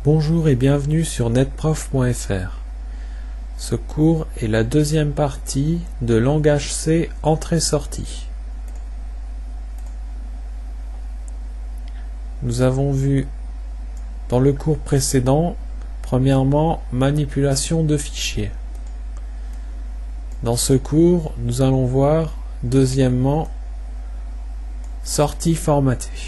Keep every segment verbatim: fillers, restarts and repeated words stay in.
Bonjour et bienvenue sur netprof point F R. Ce cours est la deuxième partie de langage C entrée-sortie. Nous avons vu dans le cours précédent, premièrement, manipulation de fichiers. Dans ce cours, nous allons voir, deuxièmement, sortie formatée.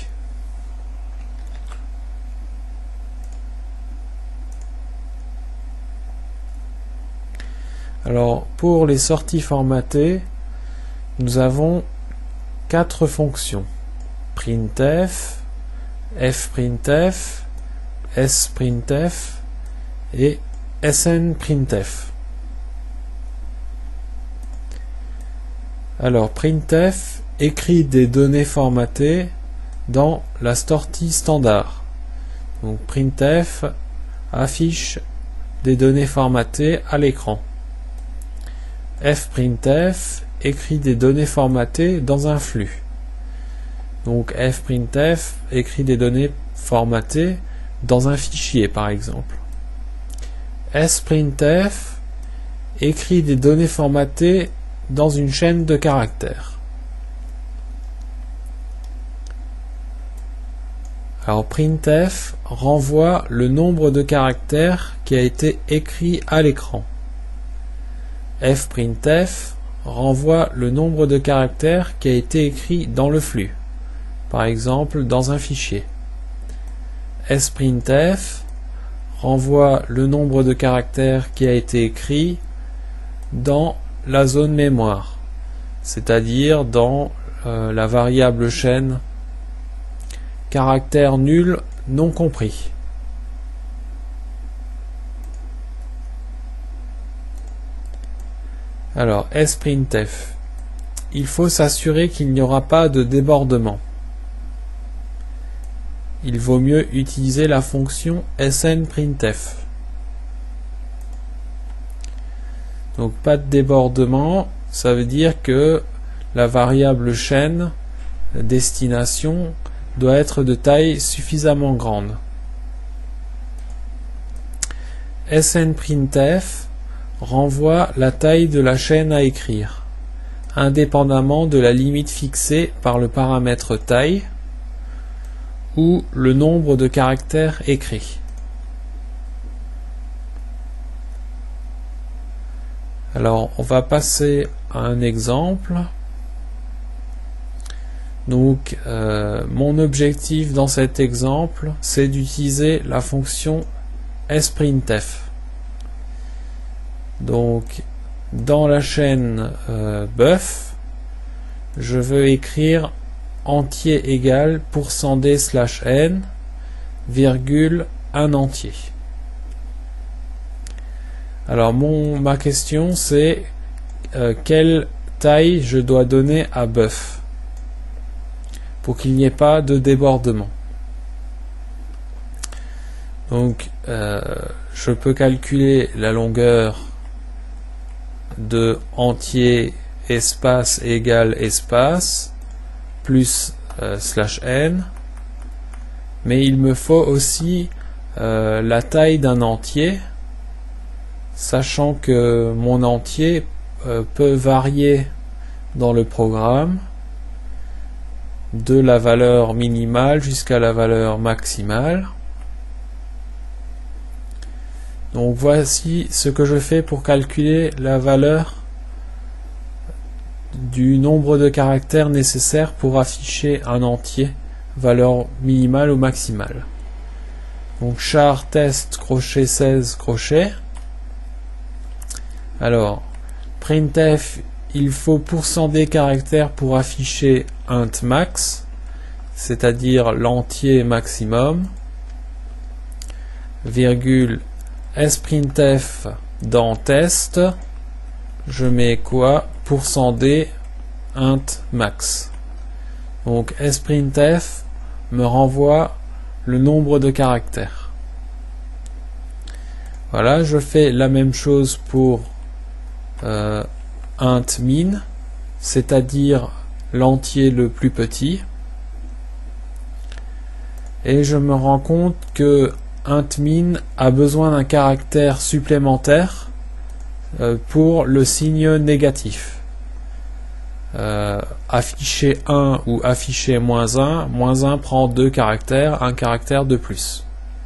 Alors, pour les sorties formatées, nous avons quatre fonctions. printf, fprintf, sprintf et snprintf. Alors, printf écrit des données formatées dans la sortie standard. Donc, printf affiche des données formatées à l'écran. fprintf écrit des données formatées dans un flux. Donc fprintf écrit des données formatées dans un fichier par exemple. sprintf écrit des données formatées dans une chaîne de caractères. Alors printf renvoie le nombre de caractères qui a été écrit à l'écran. fprintf renvoie le nombre de caractères qui a été écrit dans le flux, par exemple dans un fichier. sprintf renvoie le nombre de caractères qui a été écrit dans la zone mémoire, c'est-à-dire dans euh, la variable chaîne caractère nul non compris. Alors, sprintf. Il faut s'assurer qu'il n'y aura pas de débordement. Il vaut mieux utiliser la fonction snprintf. Donc, pas de débordement, ça veut dire que la variable chaîne destination doit être de taille suffisamment grande. snprintf renvoie la taille de la chaîne à écrire, indépendamment de la limite fixée par le paramètre taille ou le nombre de caractères écrits. Alors, on va passer à un exemple. Donc, euh, mon objectif dans cet exemple, c'est d'utiliser la fonction sprintf. Donc, dans la chaîne euh, buff, je veux écrire entier égal %d slash n, virgule, un entier. Alors, mon, ma question, c'est euh, quelle taille je dois donner à buff pour qu'il n'y ait pas de débordement. Donc, euh, je peux calculer la longueur de entier espace égale espace plus euh, slash n, mais il me faut aussi euh, la taille d'un entier, sachant que mon entier euh, peut varier dans le programme de la valeur minimale jusqu'à la valeur maximale. Donc voici ce que je fais pour calculer la valeur du nombre de caractères nécessaires pour afficher un entier, valeur minimale ou maximale. Donc char test crochet seize crochet. Alors printf, il faut %d caractères pour afficher int max, c'est-à-dire l'entier maximum, virgule sprintf dans test, je mets quoi? %d int max. Donc sprintf me renvoie le nombre de caractères. Voilà, je fais la même chose pour euh, int min, c'est-à-dire l'entier le plus petit. Et je me rends compte que int_min a besoin d'un caractère supplémentaire euh, pour le signe négatif. Euh, afficher un ou afficher moins un, moins un prend deux caractères, un caractère de plus.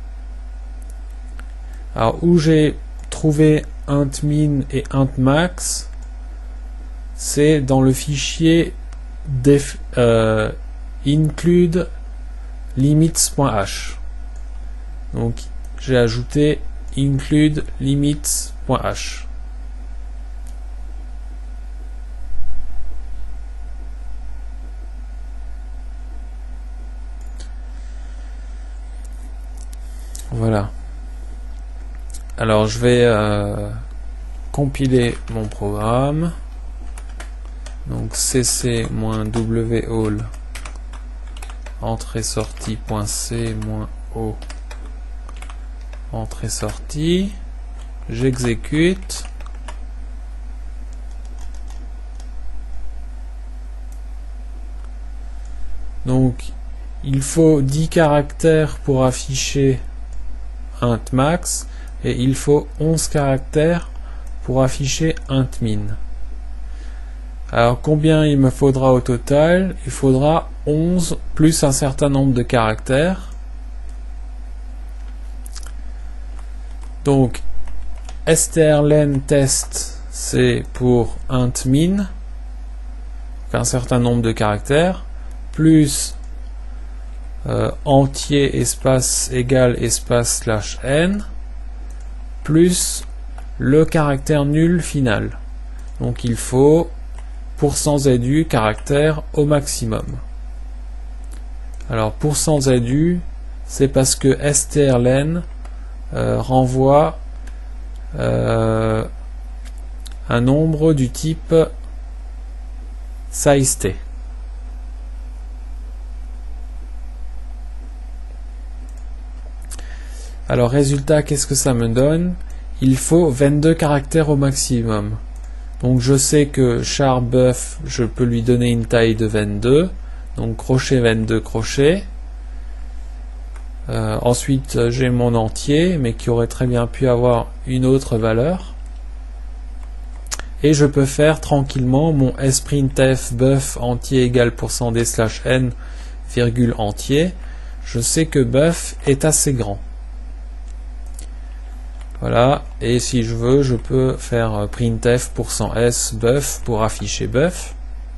Alors où j'ai trouvé int_min et int_max, c'est dans le fichier def, euh, include limits.h. Donc j'ai ajouté include limits.h. Voilà. Alors je vais euh, compiler mon programme. Donc cc-wall entrée-sortie.c-o entrée-sortie. J'exécute. Donc il faut dix caractères pour afficher int_max et il faut onze caractères pour afficher int_min. Alors combien il me faudra au total? Il faudra onze plus un certain nombre de caractères. Donc strlen test c'est pour int_min, un certain nombre de caractères, plus euh, entier espace égal espace slash n, plus le caractère nul final. Donc il faut %ZU caractère au maximum. Alors %ZU c'est parce que strlen euh, renvoie euh, un nombre du type sizeT. Alors résultat, qu'est-ce que ça me donne? Il faut vingt-deux caractères au maximum. Donc je sais que char buff, je peux lui donner une taille de vingt-deux. Donc crochet vingt-deux crochets. Euh, ensuite j'ai mon entier, mais qui aurait très bien pu avoir une autre valeur. Et je peux faire tranquillement mon sprintf buff entier égale %d slash n virgule entier. Je sais que buff est assez grand. Voilà, et si je veux, je peux faire printf %s buff pour afficher buff.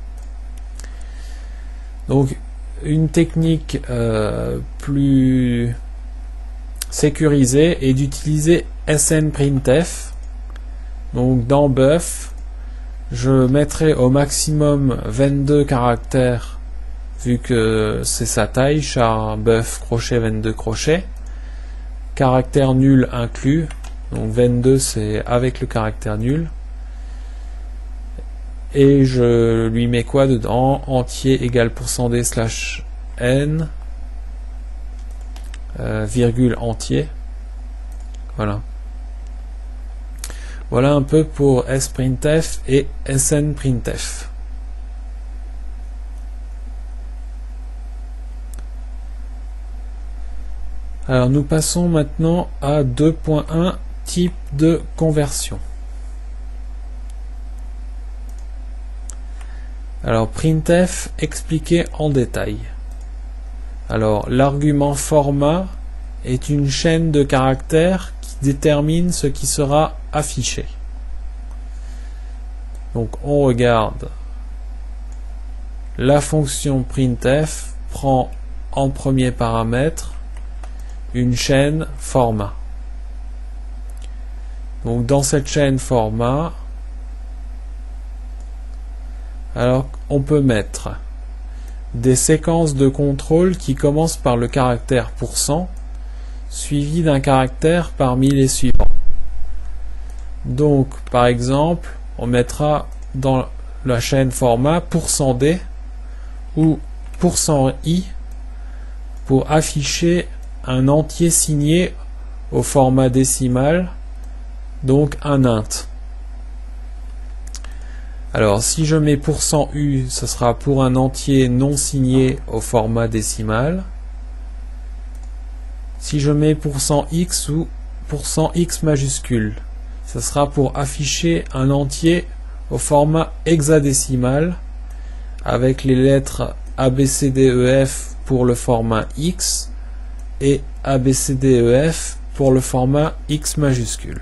Donc, une technique euh, plus sécurisée est d'utiliser snprintf. Donc, dans buff, je mettrai au maximum vingt-deux caractères, vu que c'est sa taille, char buff crochet vingt-deux crochets. Caractère nul inclus. Donc vingt-deux c'est avec le caractère nul. Et je lui mets quoi dedans? Entier égale %d slash n euh, virgule entier. Voilà. Voilà un peu pour sprintf et snprintf. Alors nous passons maintenant à deux point un, type de conversion. Alors printf expliqué en détail. Alors l'argument format est une chaîne de caractères qui détermine ce qui sera affiché. Donc on regarde. La fonction printf prend en premier paramètre une chaîne format. Donc dans cette chaîne format, alors on peut mettre des séquences de contrôle qui commencent par le caractère %, suivi d'un caractère parmi les suivants. Donc par exemple, on mettra dans la chaîne format %d ou %i pour afficher un entier signé au format décimal, donc un int. Alors si je mets %u, ce sera pour un entier non signé au format décimal. si je mets %x ou %x majuscule, ça sera pour afficher un entier au format hexadécimal avec les lettres A B C D E F pour le format X et A B C D E F pour le format X majuscule.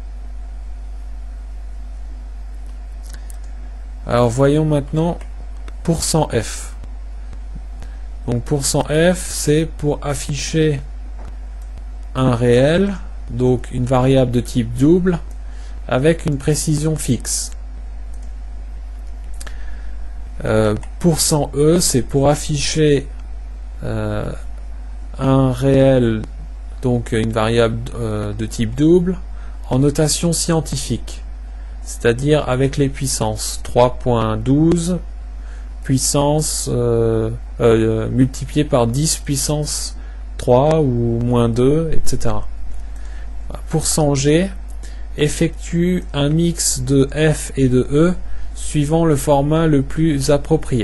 Alors voyons maintenant %f. Donc %f, c'est pour afficher un réel, donc une variable de type double avec une précision fixe. Euh, %e, c'est pour afficher euh, un réel, donc une variable euh, de type double en notation scientifique, c'est-à-dire avec les puissances trois point douze puissance euh, euh, multiplié par dix puissance trois ou moins deux, et cetera. %g effectue un mix de f et de e suivant le format le plus approprié.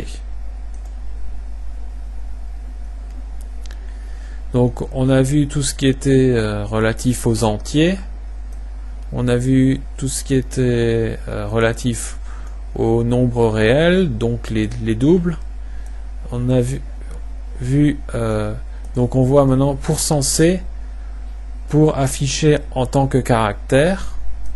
Donc on a vu tout ce qui était euh, relatif aux entiers, on a vu tout ce qui était euh, relatif aux nombres réels, donc les, les doubles. On a vu, vu euh, donc on voit maintenant %c pour afficher en tant que caractère,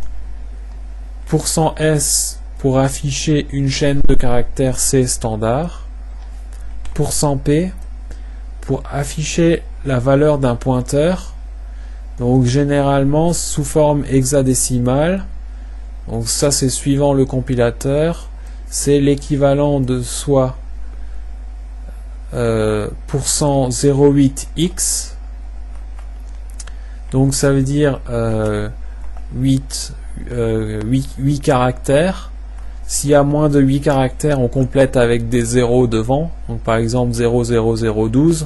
%s pour afficher une chaîne de caractères C standard, %p pour afficher la valeur d'un pointeur, donc généralement sous forme hexadécimale. Donc ça c'est suivant le compilateur, c'est l'équivalent de soit euh, zéro virgule huit x, donc ça veut dire euh, huit, euh, huit, huit caractères. S'il y a moins de huit caractères, on complète avec des zéros devant, donc par exemple zéro zéro zéro douze.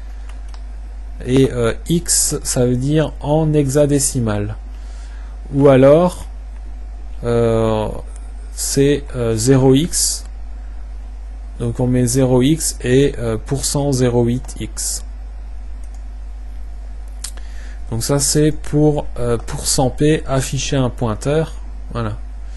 Et euh, x, ça veut dire en hexadécimal. Ou alors, euh, c'est euh, zéro x. Donc on met zéro x et euh, %zéro virgule huit x. Donc ça c'est pour euh, %p afficher un pointeur. Voilà.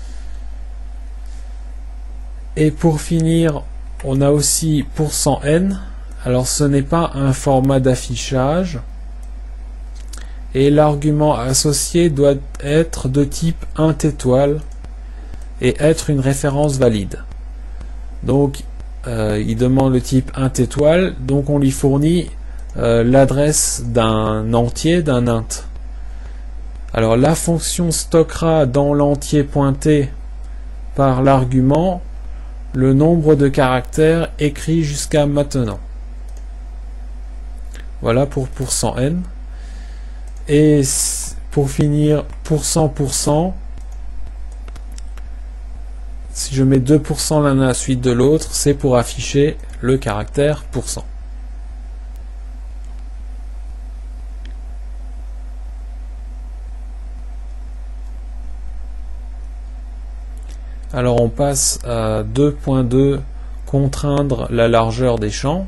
Et pour finir, on a aussi %n. Alors ce n'est pas un format d'affichage. Et l'argument associé doit être de type int étoile et être une référence valide. Donc euh, il demande le type int étoile, donc on lui fournit euh, l'adresse d'un entier, d'un int. Alors la fonction stockera dans l'entier pointé par l'argument le nombre de caractères écrits jusqu'à maintenant. Voilà pour %n. Et pour finir, %, %, si je mets deux pour cent l'un à la suite de l'autre, c'est pour afficher le caractère %. Alors on passe à deux point deux, contraindre la largeur des champs.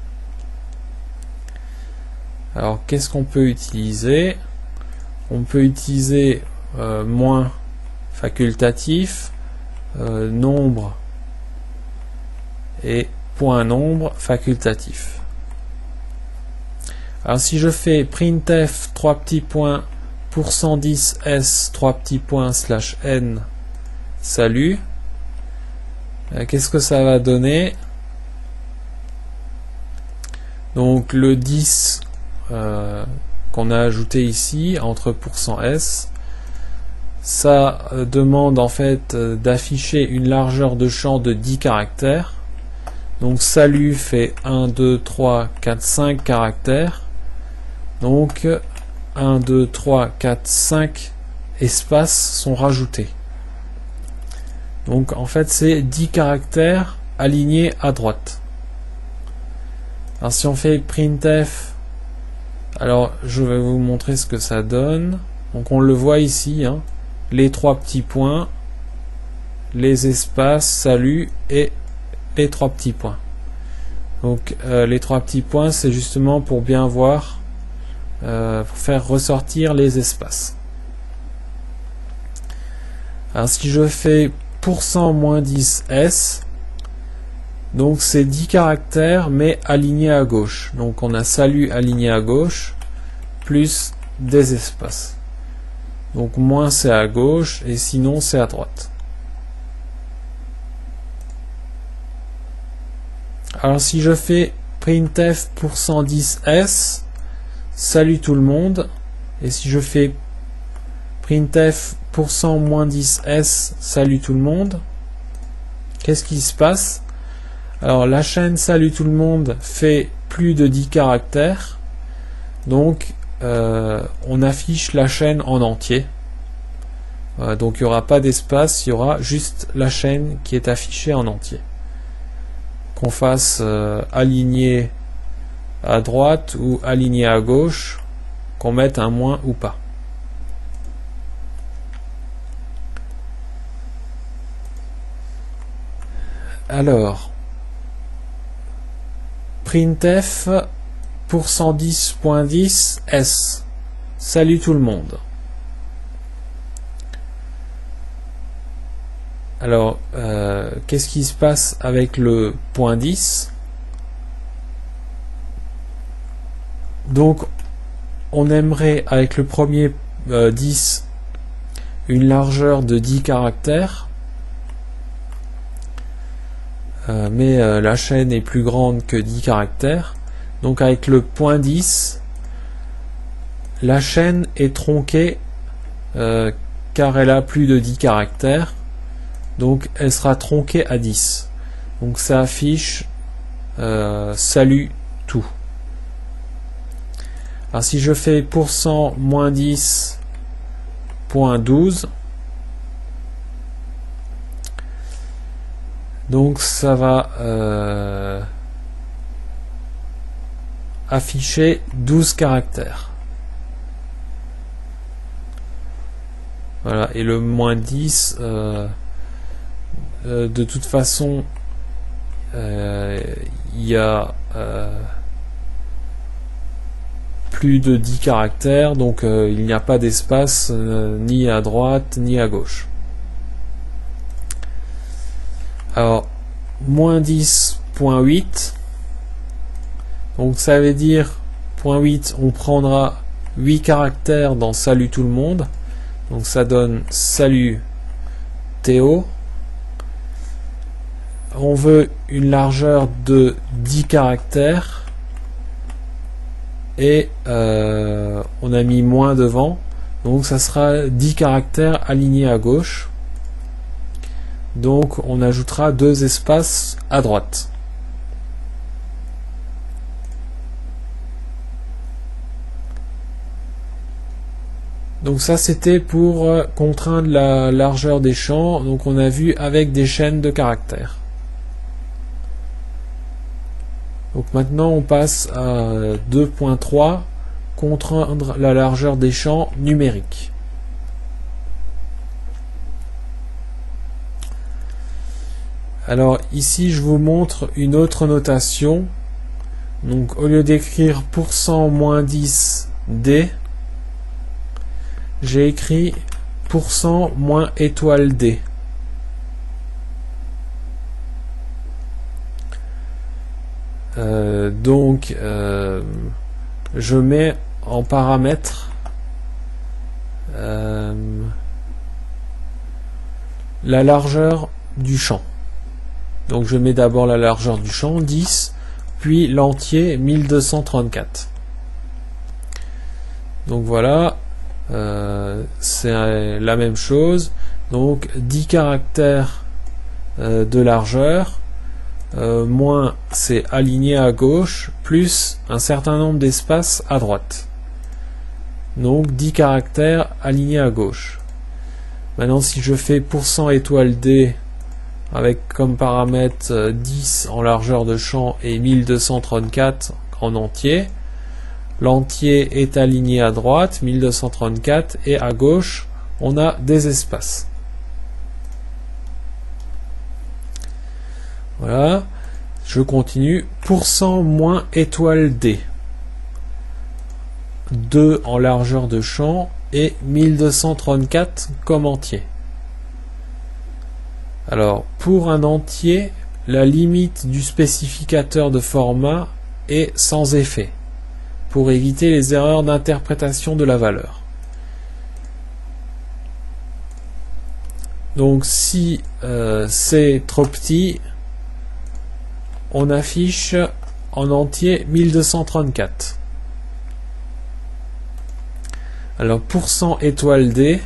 Alors qu'est-ce qu'on peut utiliser? On peut utiliser euh, moins facultatif, euh, nombre et point nombre facultatif. Alors si je fais printf trois petits points %dix s trois petits points slash n salut, euh, qu'est-ce que ça va donner? Donc le dix euh, qu'on a ajouté ici entre %s, ça euh, demande en fait euh, d'afficher une largeur de champ de dix caractères. Donc salut fait un, deux, trois, quatre, cinq caractères. Donc un, deux, trois, quatre, cinq espaces sont rajoutés. Donc en fait c'est dix caractères alignés à droite. Alors si on fait printf, alors je vais vous montrer ce que ça donne. Donc on le voit ici, hein, les trois petits points, les espaces, salut et les trois petits points. Donc euh, les trois petits points, c'est justement pour bien voir euh, pour faire ressortir les espaces. Alors si je fais pourcent moins dix S, donc c'est dix caractères mais alignés à gauche. Donc on a salut aligné à gauche plus des espaces. Donc moins c'est à gauche et sinon c'est à droite. Alors si je fais printf pourcent dix S, salut tout le monde, et si je fais printf pourcent moins dix S, salut tout le monde, qu'est-ce qui se passe? Alors la chaîne salut tout le monde fait plus de dix caractères, donc euh, on affiche la chaîne en entier. Euh, donc il n'y aura pas d'espace, il y aura juste la chaîne qui est affichée en entier. Qu'on fasse euh, aligné à droite ou aligné à gauche, qu'on mette un moins ou pas. Alors, printf pourcent dix point dix S, salut tout le monde. Alors, euh, qu'est-ce qui se passe avec le point dix? Donc, on aimerait avec le premier euh, dix une largeur de dix caractères, euh, mais euh, la chaîne est plus grande que dix caractères. Donc, avec le point dix, la chaîne est tronquée euh, car elle a plus de dix caractères. Donc elle sera tronquée à dix. Donc ça affiche euh, salut tout. Alors si je fais pourcent moins dix point douze, donc ça va euh, afficher douze caractères. Voilà, et le moins dix, euh, euh, de toute façon, euh, il y a euh, plus de dix caractères, donc euh, il n'y a pas d'espace euh, ni à droite ni à gauche. Alors, moins dix point huit, donc ça veut dire, point huit, on prendra huit caractères dans salut tout le monde, donc ça donne salut Théo. On veut une largeur de dix caractères et euh, on a mis moins devant, donc ça sera dix caractères alignés à gauche. Donc on ajoutera deux espaces à droite. Donc ça c'était pour euh, contraindre la largeur des champs, donc on a vu avec des chaînes de caractères. Donc maintenant on passe à deux point trois, contraindre la largeur des champs numériques. Alors ici je vous montre une autre notation. Donc au lieu d'écrire pourcent moins dix D, j'ai écrit pourcent moins étoile D. Euh, donc euh, je mets en paramètre euh, la largeur du champ. Donc je mets d'abord la largeur du champ dix, puis l'entier mille deux cent trente-quatre. Donc voilà, euh, c'est la même chose. Donc dix caractères euh, de largeur. Euh, moins c'est aligné à gauche, plus un certain nombre d'espaces à droite. Donc dix caractères alignés à gauche. Maintenant si je fais pourcent étoile D avec comme paramètre euh, dix en largeur de champ et mille deux cent trente-quatre en entier, l'entier est aligné à droite, mille deux cent trente-quatre, et à gauche on a des espaces. Voilà, je continue. Pourcent moins étoile D. deux en largeur de champ et mille deux cent trente-quatre comme entier. Alors, pour un entier, la limite du spécificateur de format est sans effet, pour éviter les erreurs d'interprétation de la valeur. Donc, si euh, c'est trop petit, on affiche en entier mille deux cent trente-quatre. Alors, pourcent étoile D,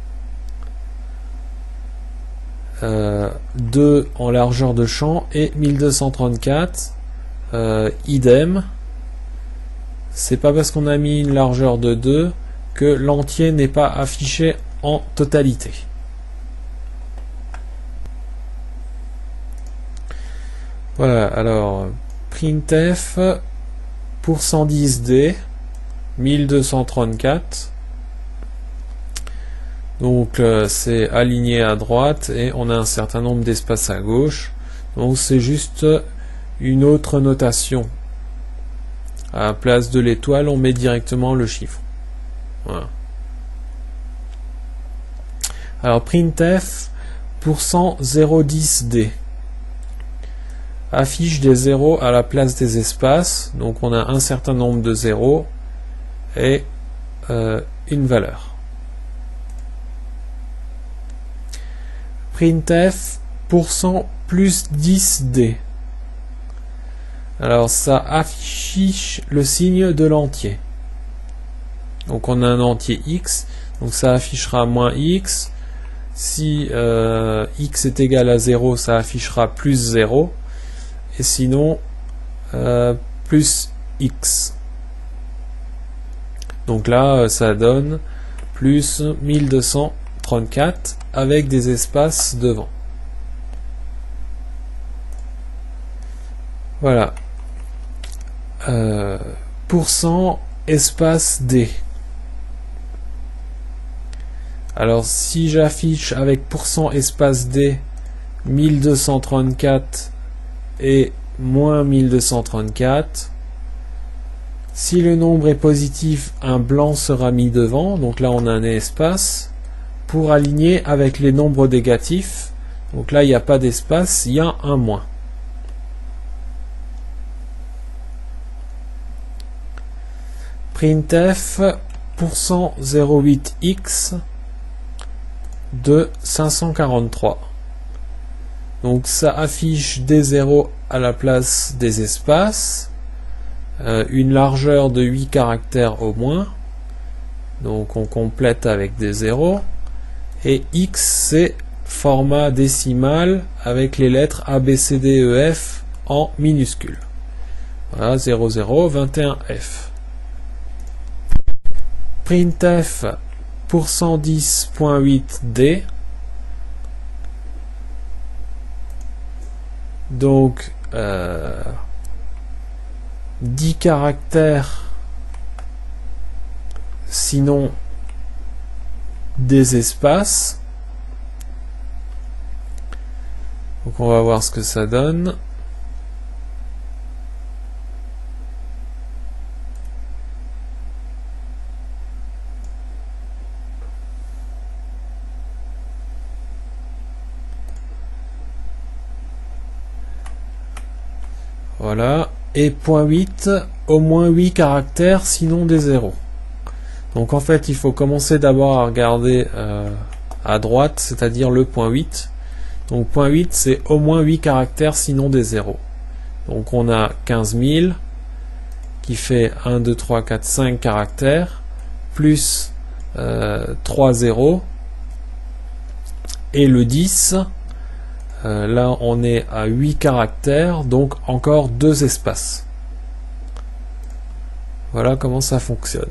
euh, deux en largeur de champ et mille deux cent trente-quatre, euh, idem. C'est pas parce qu'on a mis une largeur de deux que l'entier n'est pas affiché en totalité. Voilà, alors printf pour cent dix D mille deux cent trente-quatre. Donc euh, c'est aligné à droite et on a un certain nombre d'espaces à gauche. Donc c'est juste une autre notation. À la place de l'étoile, on met directement le chiffre. Voilà. Alors printf pour cent zéro dix D affiche des zéros à la place des espaces. Donc on a un certain nombre de zéros et euh, une valeur. Printf pour cent plus dix D. Alors ça affiche le signe de l'entier. Donc on a un entier x, donc ça affichera moins x. Si euh, x est égal à zéro, ça affichera plus zéro. Et sinon, euh, plus x. Donc là, ça donne plus mille deux cent trente-quatre avec des espaces devant. Voilà. Euh, pourcent espace D. Alors si j'affiche avec pourcent espace D mille deux cent trente-quatre et moins mille deux cent trente-quatre, si le nombre est positif, un blanc sera mis devant, donc là on a un espace, pour aligner avec les nombres négatifs, donc là il n'y a pas d'espace, il y a un moins. Printf pourcent zéro huit x de cinq cent quarante-trois. Donc ça affiche des zéros à la place des espaces, euh, une largeur de huit caractères au moins, donc on complète avec des zéros, et x c'est format décimal avec les lettres A, B, C, D, E, F en minuscules. Voilà, zéro zéro vingt et un F. Printf pour cent dix point huit D. Donc euh, dix caractères, sinon des espaces. Donc on va voir ce que ça donne. Voilà, et point huit, au moins huit caractères, sinon des zéros. Donc en fait, il faut commencer d'abord à regarder euh, à droite, c'est-à-dire le point huit. Donc point huit, c'est au moins huit caractères, sinon des zéros. Donc on a quinze mille, qui fait un, deux, trois, quatre, cinq caractères, plus euh, trois zéros, et le dix, Euh, là on est à huit caractères, donc encore deux espaces. Voilà comment ça fonctionne.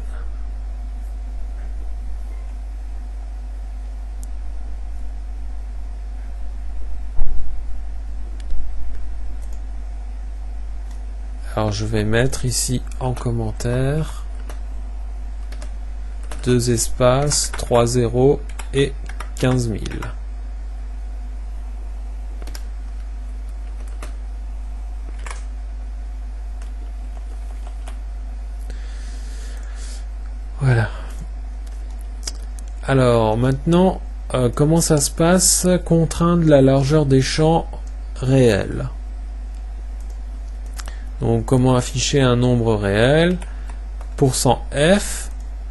Alors je vais mettre ici en commentaire deux espaces, trois zéros et quinze mille. Alors maintenant, euh, comment ça se passe? Contraindre la largeur des champs réels. Donc comment afficher un nombre réel? %f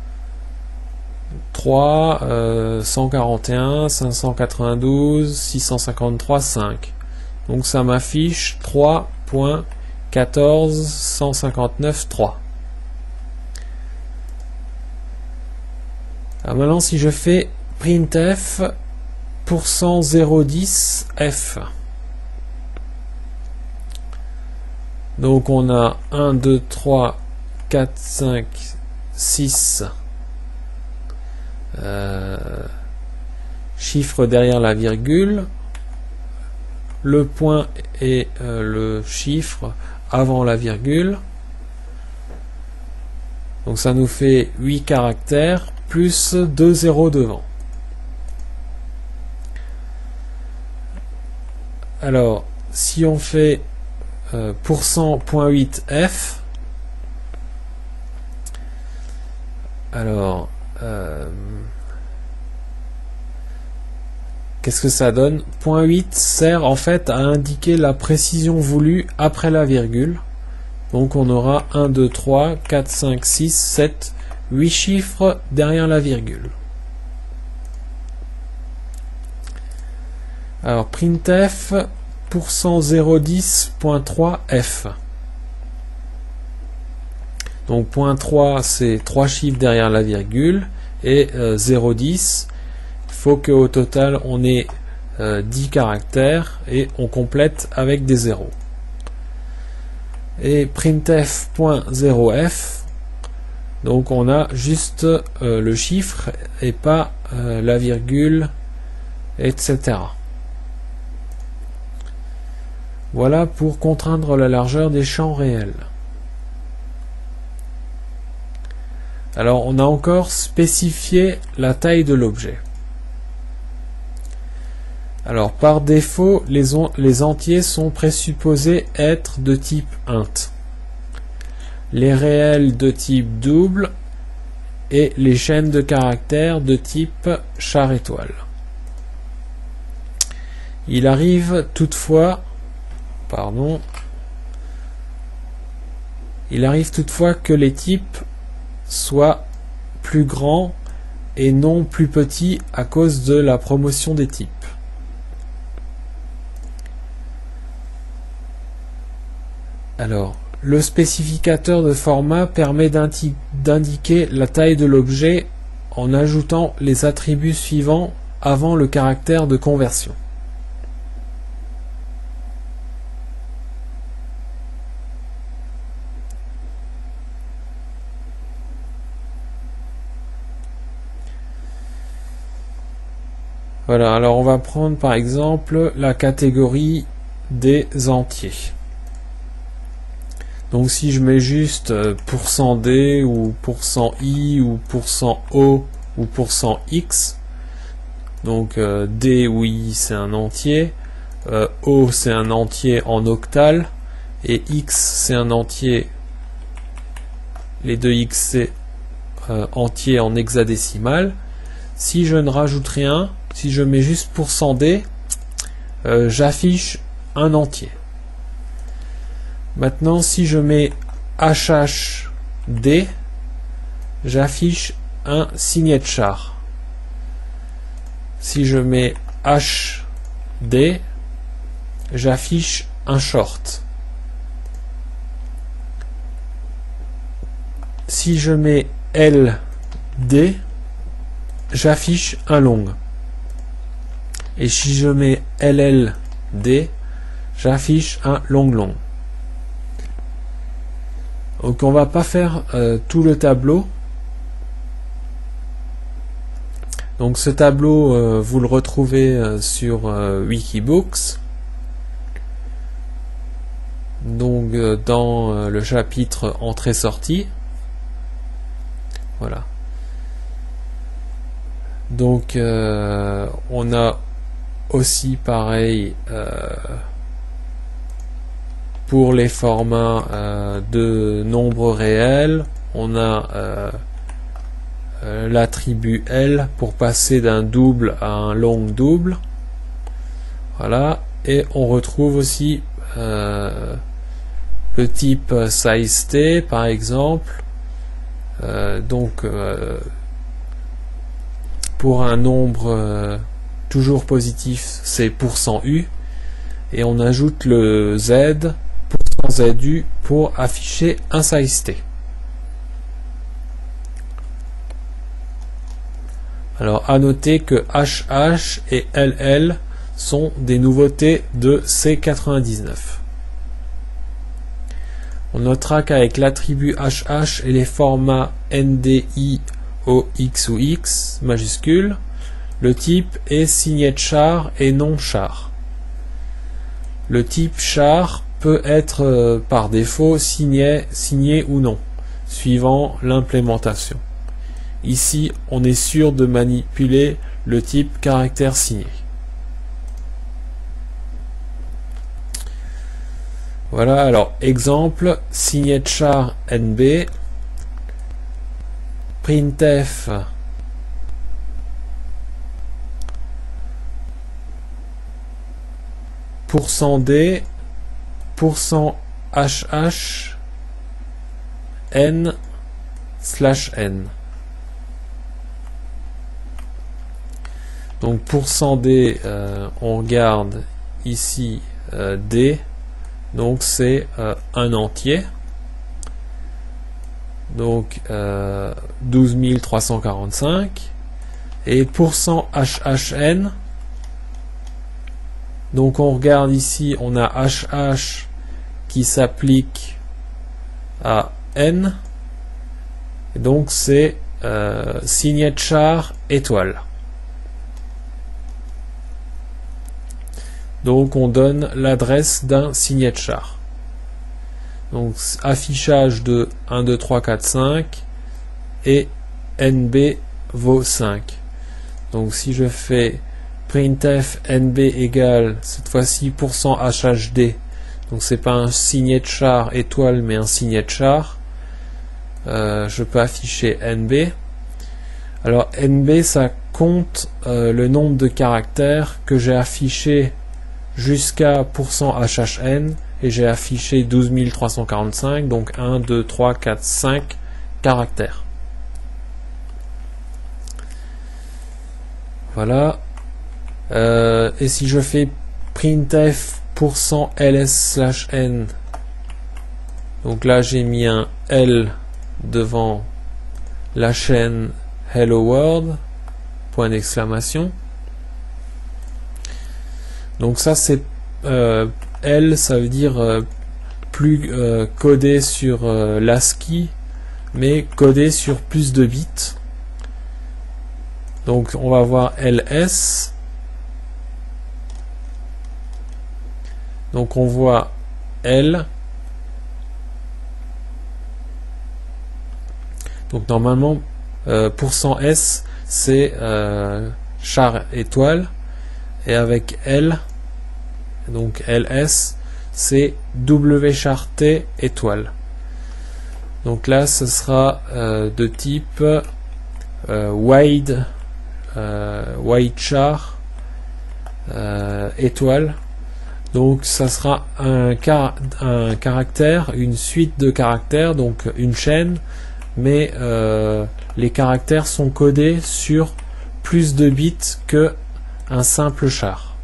trois, euh, cent quarante et un, cinq cent quatre-vingt-douze, six cent cinquante-trois, cinq. Donc ça m'affiche trois point quatorze cent cinquante-neuf trois. Alors maintenant, si je fais printf zéro dix f, donc on a un, deux, trois, quatre, cinq, six euh, chiffres derrière la virgule, le point et euh, le chiffre avant la virgule, donc ça nous fait huit caractères plus deux zéros devant. Alors si on fait euh, %.8f, alors euh, qu'est-ce que ça donne? Point huit sert en fait à indiquer la précision voulue après la virgule. Donc on aura un, deux, trois, quatre, cinq, six, sept, huit chiffres derrière la virgule. Alors printf zéro dix point trois f. Donc point trois, c'est trois chiffres derrière la virgule, et euh, zéro virgule dix, il faut qu'au total on ait euh, dix caractères et on complète avec des zéros. Et printf.0f, donc on a juste euh, le chiffre et pas euh, la virgule, et cetera. Voilà pour contraindre la largeur des champs réels. Alors on a encore spécifié la taille de l'objet. Alors par défaut, les, les entiers sont présupposés être de type int, les réels de type double et les chaînes de caractères de type char étoile. Il arrive toutefois, pardon, il arrive toutefois que les types soient plus grands et non plus petits à cause de la promotion des types. Alors, le spécificateur de format permet d'indiquer la taille de l'objet en ajoutant les attributs suivants avant le caractère de conversion. Voilà, alors on va prendre par exemple la catégorie des entiers. Donc si je mets juste %d ou %i ou %o ou %x, donc euh, d ou i c'est un entier, euh, o c'est un entier en octal, et x c'est un entier, les deux x c'est euh, entier en hexadécimal. Si je ne rajoute rien, si je mets juste %d, euh, j'affiche un entier. Maintenant, si je mets hhd, j'affiche un signet de char. Si je mets hd, j'affiche un short. Si je mets ld, j'affiche un long. Et si je mets lld, j'affiche un long long. Donc on va pas faire euh, tout le tableau. Donc ce tableau euh, vous le retrouvez euh, sur euh, Wikibooks. Donc euh, dans euh, le chapitre entrée-sortie. Voilà. Donc euh, on a aussi pareil euh, pour les formats euh, de nombres réels, on a euh, euh, l'attribut L pour passer d'un double à un long double. Voilà, et on retrouve aussi euh, le type sizeT par exemple. Euh, donc euh, pour un nombre euh, toujours positif, c'est %U, et on ajoute le Z, %ZU, pour afficher un sizeT. Alors à noter que H H et L L sont des nouveautés de C quatre-vingt-dix-neuf. On notera qu'avec l'attribut H H et les formats N D I, O X ou X majuscule, le type est signet char et non char. Le type char peut être euh, par défaut signé, signé ou non, suivant l'implémentation. Ici, on est sûr de manipuler le type caractère signé. Voilà, alors exemple, signet char N B, printf %d, %hh, n slash n. Donc %d, euh, on regarde ici euh, d, donc c'est euh, un entier, donc euh, douze mille trois cent quarante-cinq, et %hhn, donc on regarde ici, on a hh qui s'applique à n, et donc c'est euh, signet char étoile. Donc on donne l'adresse d'un signet char. Donc affichage de un, deux, trois, quatre, cinq et N B vaut cinq. Donc si je fais printf N B égale cette fois-ci %hhd, donc c'est pas un signet char étoile mais un signet char, euh, je peux afficher N B. Alors N B ça compte euh, le nombre de caractères que j'ai affiché jusqu'à %hhn, et j'ai affiché douze mille trois cent quarante-cinq, donc un, deux, trois, quatre, cinq caractères. Voilà. Euh, et si je fais printf %ls slash n, donc là j'ai mis un L devant la chaîne Hello World, point d'exclamation. Donc ça c'est euh, L, ça veut dire euh, plus euh, codé sur euh, l'ASCII, mais codé sur plus de bits. Donc on va voir L S. Donc on voit L. Donc normalement euh, %S c'est euh, char étoile. Et avec L, donc L S, c'est W char T étoile. Donc là, ce sera euh, de type euh, wide, euh, wide char euh, étoile. Donc ça sera un, car un caractère, une suite de caractères, donc une chaîne, mais euh, les caractères sont codés sur plus de bits que un simple char.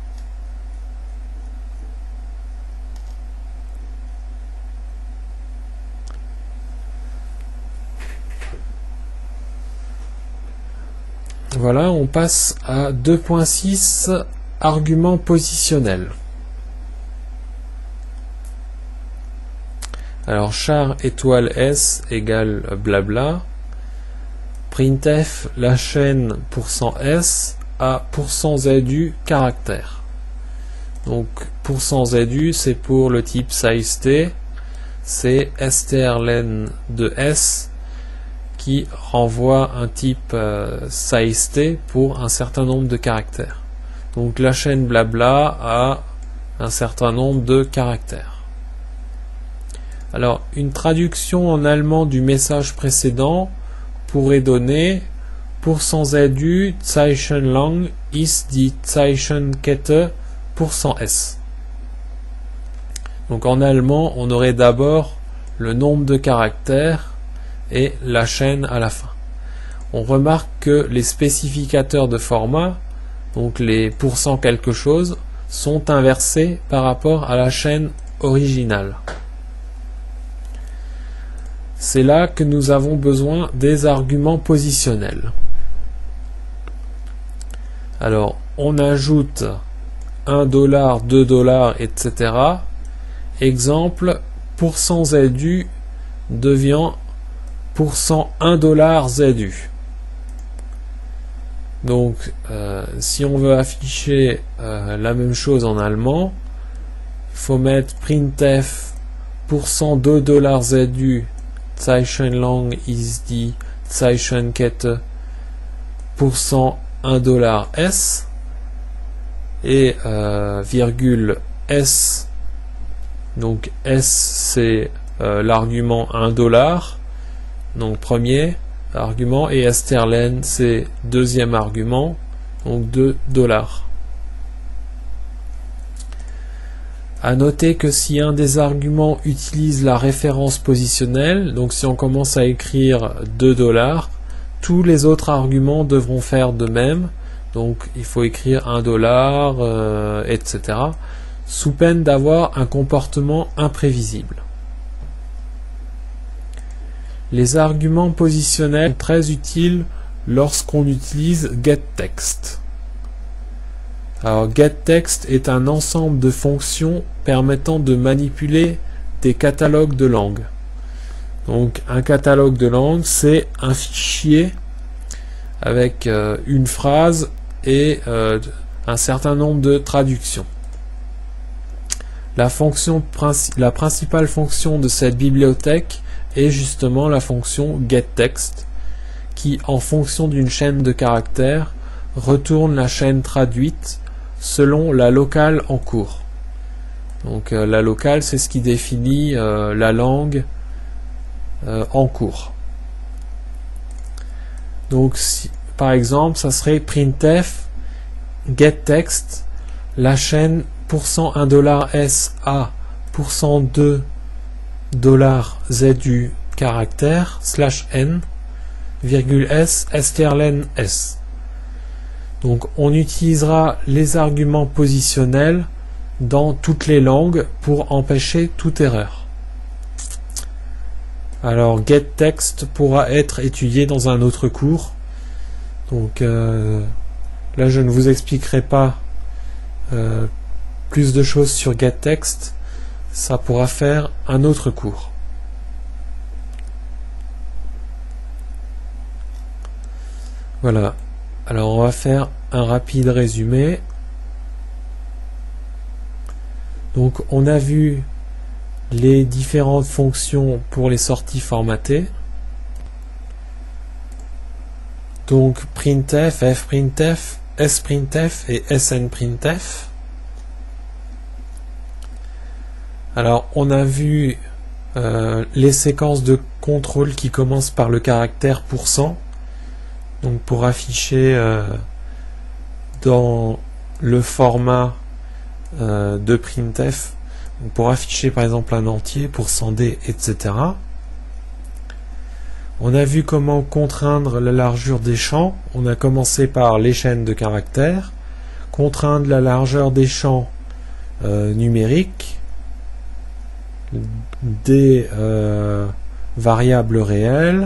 Voilà, on passe à deux point six, argument positionnel. Alors char étoile S égale blabla, printf la chaîne %S à %ZU caractère. Donc %ZU c'est pour le type sizeT, c'est strlen de S qui renvoie un type euh, sizeT pour un certain nombre de caractères. Donc la chaîne blabla a un certain nombre de caractères. Alors une traduction en allemand du message précédent pourrait donner %zu Zeichenlang ist die Zeichenkette %s. Donc en allemand, on aurait d'abord le nombre de caractères et la chaîne à la fin. On remarque que les spécificateurs de format, donc les pourcents quelque chose, sont inversés par rapport à la chaîne originale. C'est là que nous avons besoin des arguments positionnels. Alors, on ajoute un dollar, deux dollars, et cetera. Exemple, %zu devient un dollar zu. Donc, euh, si on veut afficher euh, la même chose en allemand, il faut mettre printf deux dollars zu Zeichenlang ist die Zeichenkette un dollar s et euh, virgule s. Donc s c'est euh, l'argument un dollar, donc premier argument, et sterlen c'est deuxième argument, donc deux dollars. À noter que si un des arguments utilise la référence positionnelle, donc si on commence à écrire deux dollars, tous les autres arguments devront faire de même. Donc il faut écrire un dollar, euh, et cetera, sous peine d'avoir un comportement imprévisible. Les arguments positionnels sont très utiles lorsqu'on utilise getText. Alors getText est un ensemble de fonctions permettant de manipuler des catalogues de langues. Donc un catalogue de langues, c'est un fichier avec euh, une phrase et euh, un certain nombre de traductions. La, fonction, la principale fonction de cette bibliothèque est justement la fonction getText, qui en fonction d'une chaîne de caractères retourne la chaîne traduite selon la locale en cours. Donc euh, la locale, c'est ce qui définit euh, la langue euh, en cours. Donc si, par exemple, ça serait printf getText, la chaîne un dollar s à deux dollars zu caractère slash n virgule s sterlen s. Donc on utilisera les arguments positionnels dans toutes les langues pour empêcher toute erreur. Alors getText pourra être étudié dans un autre cours. Donc euh, là je ne vous expliquerai pas euh, plus de choses sur getText, ça pourra faire un autre cours. Voilà, alors on va faire un rapide résumé. Donc on a vu les différentes fonctions pour les sorties formatées. Donc printf, fprintf, sprintf et snprintf. Alors on a vu euh, les séquences de contrôle qui commencent par le caractère pourcent, donc pour afficher euh, dans le format euh, de printf, pour afficher par exemple un entier, %d, et cetera. On a vu comment contraindre la largeur des champs. On a commencé par les chaînes de caractères, contraindre la largeur des champs euh, numériques, des euh, variables réelles.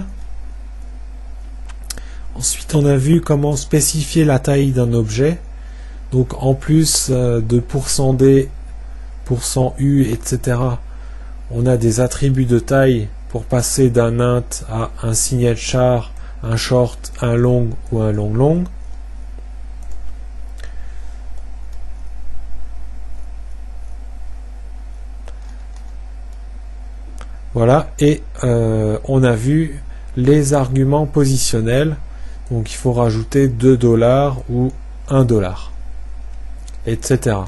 Ensuite on a vu comment spécifier la taille d'un objet, donc en plus euh, de %d, %u, et cetera, on a des attributs de taille pour passer d'un int à un signet char, un short, un long ou un long long. Voilà, et euh, on a vu les arguments positionnels, donc il faut rajouter deux dollars ou un dollar, et cetera.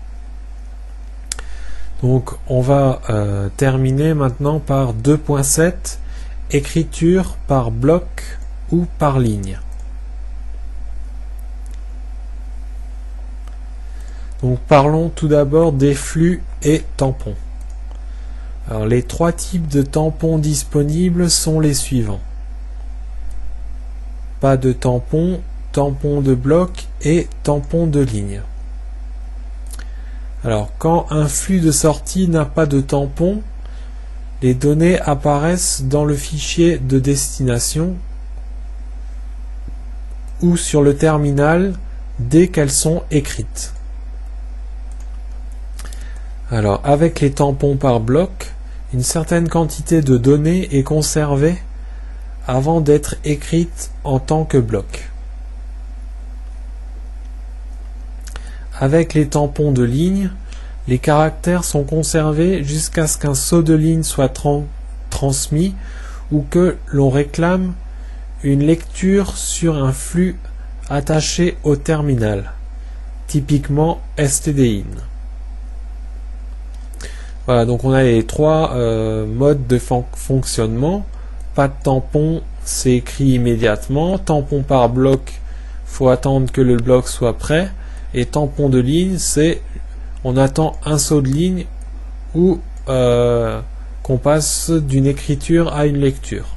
Donc on va euh, terminer maintenant par deux point sept, écriture par bloc ou par ligne. Donc parlons tout d'abord des flux et tampons. Alors les trois types de tampons disponibles sont les suivants. Pas de tampon, tampon de bloc et tampon de ligne. Alors quand un flux de sortie n'a pas de tampon, les données apparaissent dans le fichier de destination ou sur le terminal dès qu'elles sont écrites. Alors avec les tampons par bloc, une certaine quantité de données est conservée avant d'être écrite en tant que bloc. Avec les tampons de ligne, les caractères sont conservés jusqu'à ce qu'un saut de ligne soit tra- transmis ou que l'on réclame une lecture sur un flux attaché au terminal, typiquement S T D in. Voilà, donc on a les trois euh, modes de fon- fonctionnement. Pas de tampon, c'est écrit immédiatement. Tampon par bloc, faut attendre que le bloc soit prêt. Et tampon de ligne, c'est on attend un saut de ligne ou euh, qu'on passe d'une écriture à une lecture.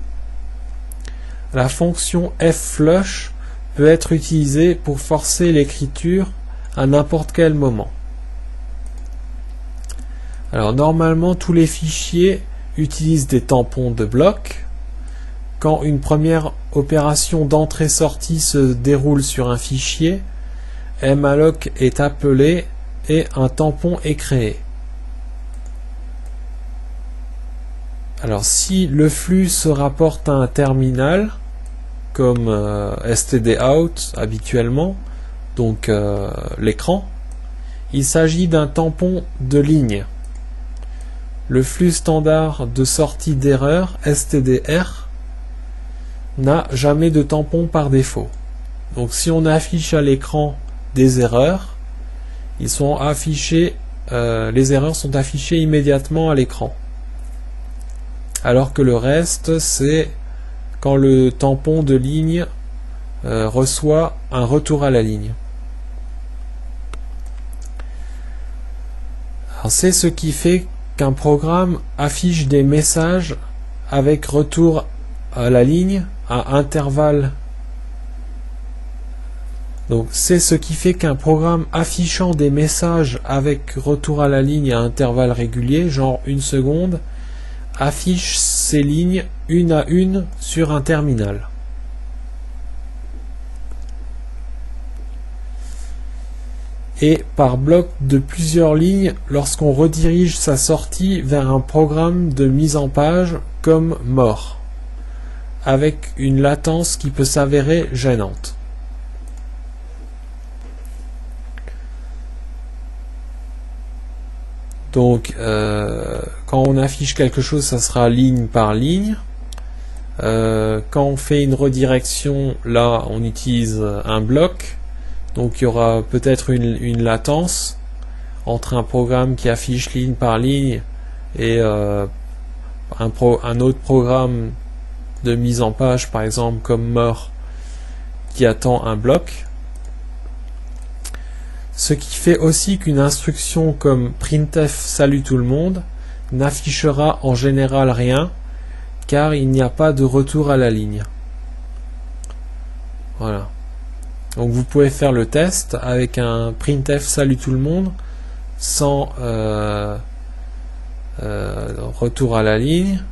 La fonction fflush peut être utilisée pour forcer l'écriture à n'importe quel moment. Alors normalement tous les fichiers utilisent des tampons de bloc. Quand une première opération d'entrée-sortie se déroule sur un fichier, malloc est appelé et un tampon est créé. Alors si le flux se rapporte à un terminal, comme euh, stdout habituellement, donc euh, l'écran, il s'agit d'un tampon de ligne. Le flux standard de sortie d'erreur, stdr, n'a jamais de tampon par défaut. Donc si on affiche à l'écran des erreurs, ils sont affichés, euh, les erreurs sont affichées immédiatement à l'écran. Alors que le reste, c'est quand le tampon de ligne euh, reçoit un retour à la ligne. C'est ce qui fait qu'un programme affiche des messages avec retour à la ligne à intervalles. Donc c'est ce qui fait qu'un programme affichant des messages avec retour à la ligne à intervalles réguliers, genre une seconde, affiche ces lignes une à une sur un terminal. Et par bloc de plusieurs lignes lorsqu'on redirige sa sortie vers un programme de mise en page comme more, avec une latence qui peut s'avérer gênante. Donc euh, quand on affiche quelque chose, ça sera ligne par ligne. Euh, quand on fait une redirection, là on utilise un bloc. Donc il y aura peut-être une, une latence entre un programme qui affiche ligne par ligne et euh, un, pro, un autre programme de mise en page, par exemple comme more, qui attend un bloc. Ce qui fait aussi qu'une instruction comme printf salut tout le monde n'affichera en général rien, car il n'y a pas de retour à la ligne. Voilà. Donc vous pouvez faire le test avec un printf salut tout le monde sans euh, euh, retour à la ligne.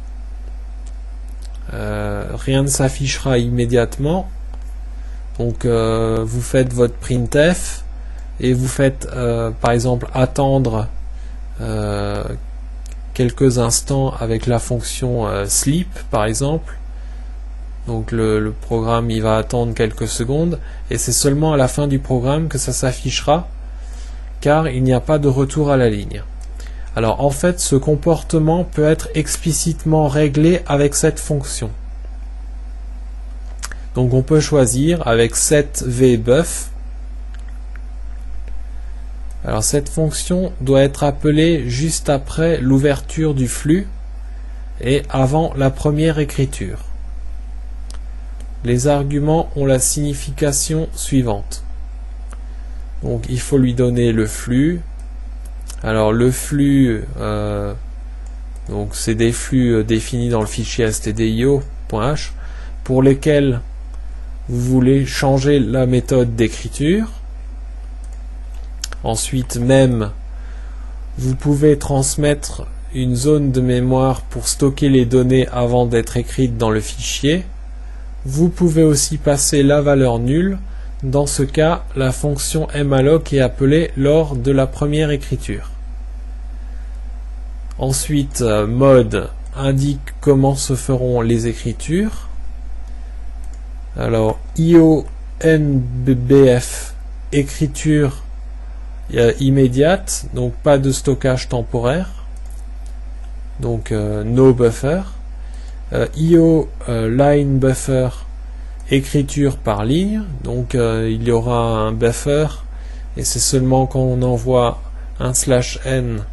Euh, rien ne s'affichera immédiatement. Donc euh, vous faites votre printf et vous faites euh, par exemple attendre euh, quelques instants avec la fonction euh, sleep par exemple. Donc le, le programme il va attendre quelques secondes et c'est seulement à la fin du programme que ça s'affichera, car il n'y a pas de retour à la ligne. Alors en fait ce comportement peut être explicitement réglé avec cette fonction. Donc on peut choisir avec set vbuff. Alors cette fonction doit être appelée juste après l'ouverture du flux et avant la première écriture. Les arguments ont la signification suivante. Donc il faut lui donner le flux. Alors le flux, euh, donc c'est des flux euh, définis dans le fichier stdio.h pour lesquels vous voulez changer la méthode d'écriture. Ensuite même, vous pouvez transmettre une zone de mémoire pour stocker les données avant d'être écrites dans le fichier. Vous pouvez aussi passer la valeur nulle. Dans ce cas, la fonction malloc est appelée lors de la première écriture. Ensuite, euh, mode indique comment se feront les écritures. Alors, ionbf, écriture euh, immédiate, donc pas de stockage temporaire. Donc euh, no buffer. Euh, io euh, line buffer, écriture par ligne, donc euh, il y aura un buffer et c'est seulement quand on envoie un slash n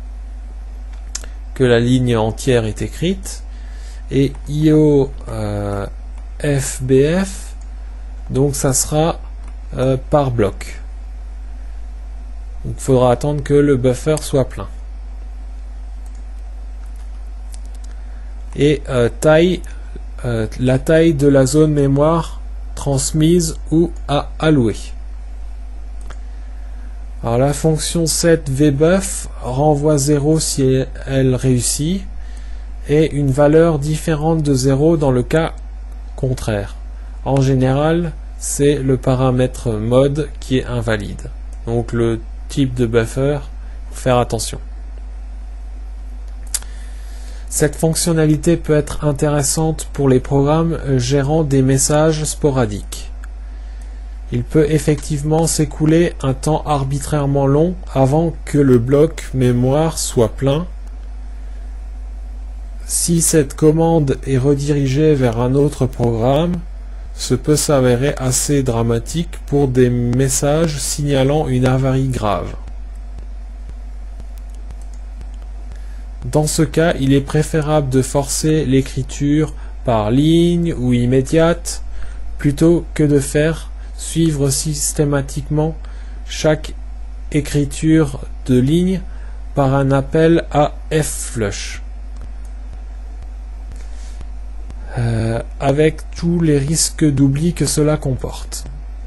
que la ligne entière est écrite. Et io euh, fbf, donc ça sera euh, par bloc. Donc il faudra attendre que le buffer soit plein. Et euh, taille, euh, la taille de la zone mémoire transmise ou à allouer. Alors la fonction set vbuff renvoie zéro si elle réussit et une valeur différente de zéro dans le cas contraire. En général, c'est le paramètre mode qui est invalide. Donc le type de buffer, faut faire attention. Cette fonctionnalité peut être intéressante pour les programmes gérant des messages sporadiques. Il peut effectivement s'écouler un temps arbitrairement long avant que le bloc mémoire soit plein. Si cette commande est redirigée vers un autre programme, ce peut s'avérer assez dramatique pour des messages signalant une avarie grave. Dans ce cas, il est préférable de forcer l'écriture par ligne ou immédiate plutôt que de faire suivre systématiquement chaque écriture de ligne par un appel à fflush, euh, avec tous les risques d'oubli que cela comporte.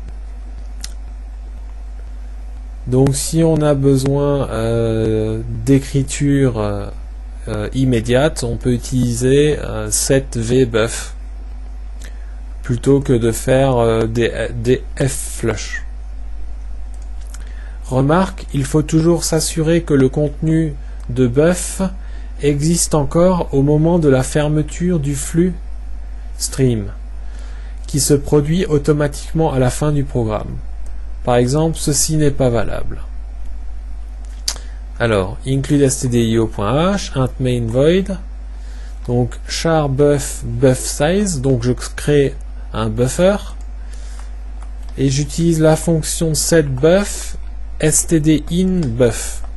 Donc si on a besoin euh, d'écriture euh, euh, immédiate, on peut utiliser euh, set vbuff plutôt que de faire euh, des, des fflush. Remarque, il faut toujours s'assurer que le contenu de buff existe encore au moment de la fermeture du flux stream, qui se produit automatiquement à la fin du programme. Par exemple, ceci n'est pas valable. Alors, include stdio.h, int main void, donc char buff buff size, donc je crée un buffer et j'utilise la fonction setBuff stdinBuff.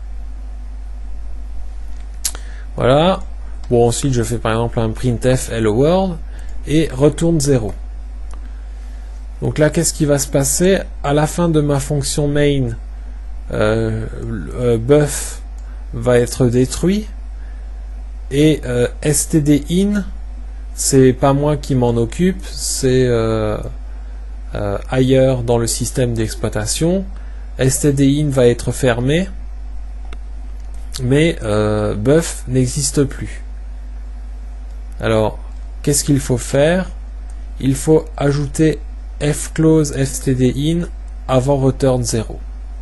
Voilà. Bon, ensuite je fais par exemple un printf hello world et retourne zéro. Donc là, qu'est-ce qui va se passer à la fin de ma fonction main? euh, euh, buff va être détruit et euh, stdin, c'est pas moi qui m'en occupe, c'est euh, euh, ailleurs dans le système d'exploitation. Stdin va être fermé, mais euh, buff n'existe plus. Alors, qu'est-ce qu'il faut faire? Il faut ajouter fclose stdin avant return zéro.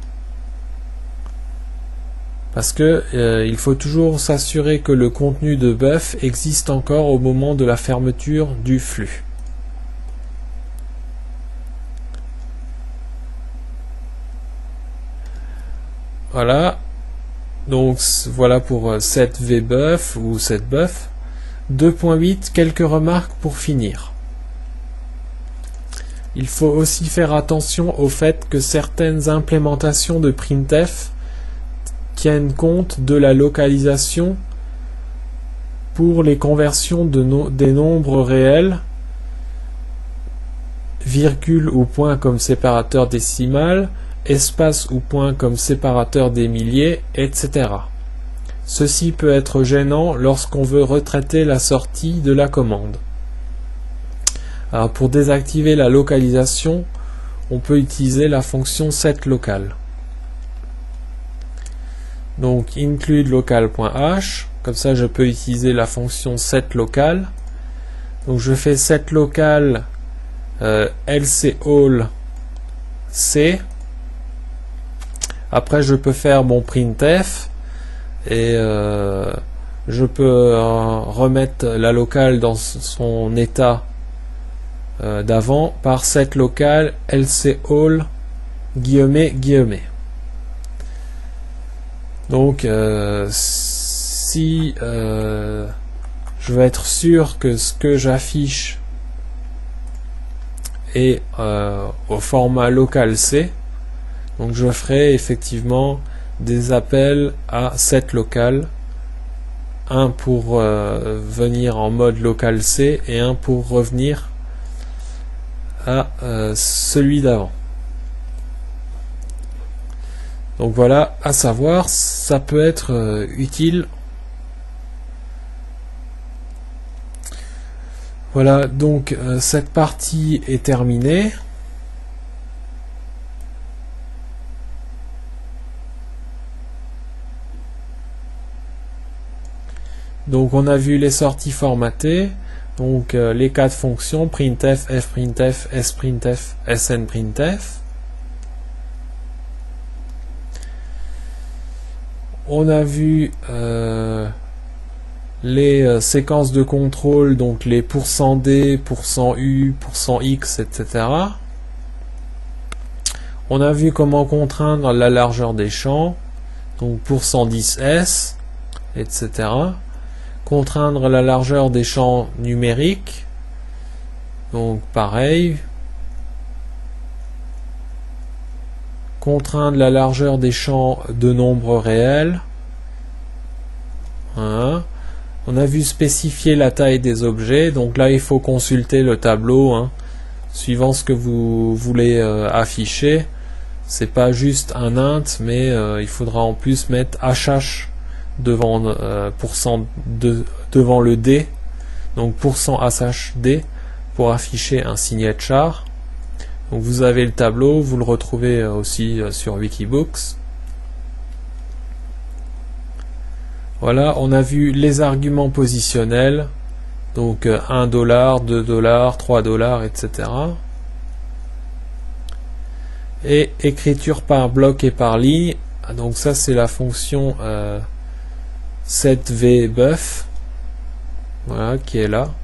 Parce que euh, il faut toujours s'assurer que le contenu de buff existe encore au moment de la fermeture du flux. Voilà. Donc voilà pour euh, setVbuff ou setBuff. deux point huit, quelques remarques pour finir. Il faut aussi faire attention au fait que certaines implémentations de printf tiennent compte de la localisation pour les conversions de no des nombres réels, virgule ou point comme séparateur décimal, espace ou point comme séparateur des milliers, et cetera. Ceci peut être gênant lorsqu'on veut retraiter la sortie de la commande. Alors pour désactiver la localisation, on peut utiliser la fonction setLocal. Donc include local.h, comme ça je peux utiliser la fonction setLocal. Donc je fais setLocal euh, lcall c. Après je peux faire mon printf et euh, je peux euh, remettre la locale dans son état euh, d'avant par setLocal lcall guillemet guillemet. Donc euh, si euh, je veux être sûr que ce que j'affiche est euh, au format local C, donc je ferai effectivement des appels à setLocal, un pour euh, venir en mode local C et un pour revenir à euh, celui d'avant. Donc voilà, à savoir, ça peut être euh, utile. Voilà, donc euh, cette partie est terminée. Donc on a vu les sorties formatées, donc euh, les quatre fonctions printf, fprintf, sprintf, snprintf. On a vu euh, les euh, séquences de contrôle, donc les %d, %u, %x, et cetera. On a vu comment contraindre la largeur des champs, donc %dix s, et cetera. Contraindre la largeur des champs numériques, donc pareil. Contraindre la largeur des champs de nombres réels. Voilà. On a vu spécifier la taille des objets, donc là il faut consulter le tableau, hein, suivant ce que vous voulez euh, afficher. C'est pas juste un int, mais euh, il faudra en plus mettre hh devant euh, pourcent de, devant le d, donc %hd pour afficher un signet char. Donc vous avez le tableau, vous le retrouvez aussi sur Wikibooks. Voilà, on a vu les arguments positionnels, donc un dollar, deux dollars, trois dollars, et cetera. Et écriture par bloc et par ligne, donc ça c'est la fonction euh, setVBuf, voilà, qui est là.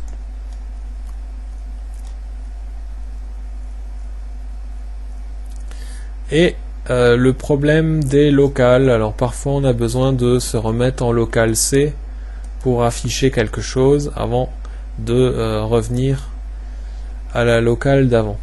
Et euh, le problème des locales, alors parfois on a besoin de se remettre en local C pour afficher quelque chose avant de euh, revenir à la locale d'avant.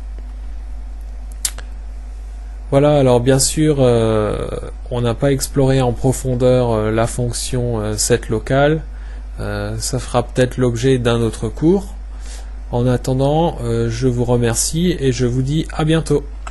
Voilà, alors bien sûr euh, on n'a pas exploré en profondeur euh, la fonction euh, setLocal, euh, ça fera peut-être l'objet d'un autre cours. En attendant, euh, je vous remercie et je vous dis à bientôt.